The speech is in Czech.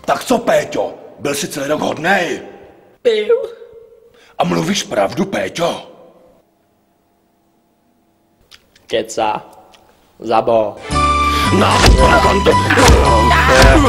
Tak co, Péťo? Byl jsi celý rok hodnej? Byl. A mluvíš pravdu, Péťo? Keca. Zabo. Na konto.